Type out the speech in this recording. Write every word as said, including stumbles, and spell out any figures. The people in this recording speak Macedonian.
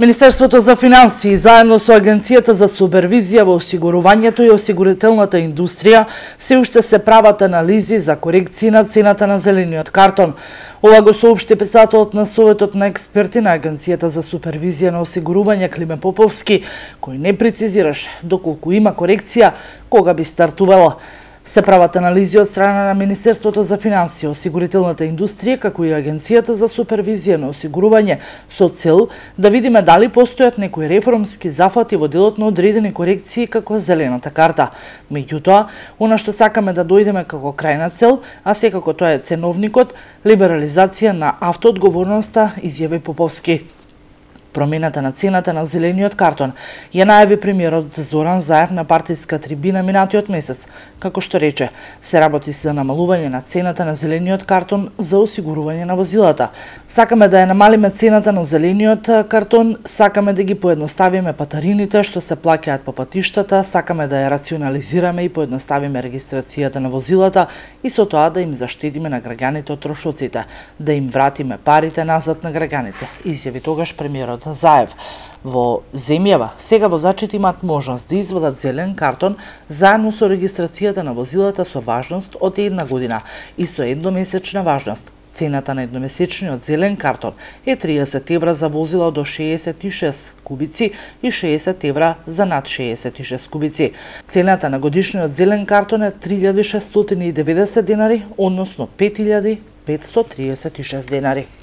Министерството за финансии заедно со Агенцијата за супервизија во осигурувањето и осигурителната индустрија се уште се прават анализи за корекции на цената на зелениот картон. Ова го соопшти председателот на Советот на експерти на Агенцијата за супервизија на осигурување Климе Поповски, кој не прецизираше доколку има корекција, кога би стартувала. Се прават анализи од страна на Министерството за финансија, осигурителната индустрија, како и Агенцијата за супервизија на осигурување, со цел да видиме дали постојат некои реформски зафати во делот на одредени корекции како зелената карта. Меѓутоа, она што сакаме да дојдеме како крајна цел, а секако тоа е ценовникот, либерализација на автоодговорноста, изјави Поповски. Промената на цената на зелениот картон ја најави премиерот Зоран Заев на партиска трибина минатиот месец, како што рече, се работи за намалување на цената на зелениот картон за осигурување на возилата. Сакаме да ја намалиме цената на зелениот картон, сакаме да ги поедноставиме патарините што се плаќаат по патиштата, сакаме да ја рационализираме и поедноставиме регистрацијата на возилата и со тоа да им заштедиме на граѓаните од трошоците, да им вратиме парите назад на граѓаните, изјави тогаш премиерот Заев. Во земјава, сега возачите имаат можност да извадат зелен картон заедно со регистрацијата на возилата со важност од една година и со едномесечна важност. Цената на едномесечниот зелен картон е триесет евра за возила до шеесет и шест кубици и шеесет евра за над шеесет и шест кубици. Цената на годишниот зелен картон е три илјади шестстотини и деветдесет денари, односно пет илјади петстотини триесет и шест денари.